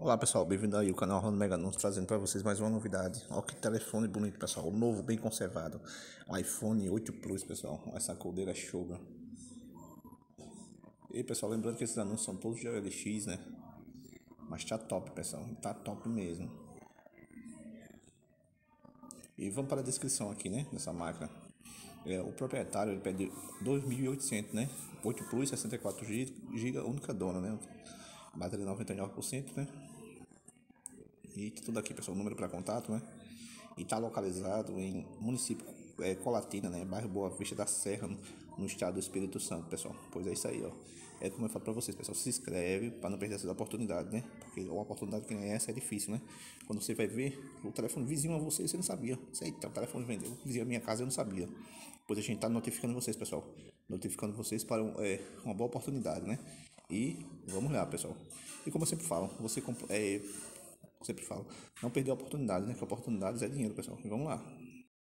Olá pessoal, bem-vindo aí ao canal Ronaldo Mega Anúncios, trazendo para vocês mais uma novidade. Olha que telefone bonito, pessoal, novo, bem conservado, um iPhone 8 Plus, pessoal. Essa coldeira é show, meu. E pessoal, lembrando que esses anúncios são todos de OLX, né? Mas tá top, pessoal, tá top mesmo. E vamos para a descrição aqui, né, dessa máquina. O proprietário ele pede 2.800, né? 8 Plus, 64 GB, única dona, né? Bateria 99%, né? E tudo aqui, pessoal, número para contato, né? E está localizado em município Colatina, né? Bairro Boa Vista da Serra, no estado do Espírito Santo, pessoal. Pois é isso aí, ó. É como eu falo para vocês, pessoal, se inscreve para não perder essa oportunidade, né? Porque uma oportunidade que nem essa é difícil, né? Quando você vai ver o telefone vizinho a você, você não sabia. Eita, o telefone vendeu. O vizinho a minha casa, eu não sabia. Pois a gente tá notificando vocês, pessoal. Notificando vocês para uma boa oportunidade, né? E vamos lá, pessoal. E como eu sempre falo, sempre falo, não perder a oportunidade, né? Que oportunidades é dinheiro, pessoal. E vamos lá.